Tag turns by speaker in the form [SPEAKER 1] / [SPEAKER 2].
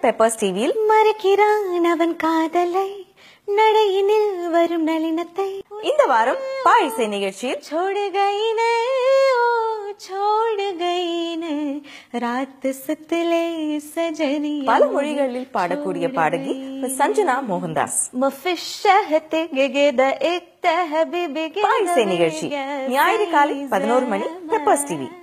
[SPEAKER 1] Peppers டிவியில்
[SPEAKER 2] மறக்கிறான் அவன் காதலை நடையினில் வரும் நளினத்தை.
[SPEAKER 1] இந்த வாரம் பாயிசை நிகழ்ச்சியில்
[SPEAKER 2] छोड़ गई ने ओ छोड़ गई ने रात सुतले सजनिया.
[SPEAKER 1] பல மொழிகளில் பாடக்கூடிய பாடகி சஞ்சனா மோகன்தாஸ். பாயிசை நிகழ்ச்சி ஞாயிறு காலை 11 மணி பெப்பர்ஸ் டிவி.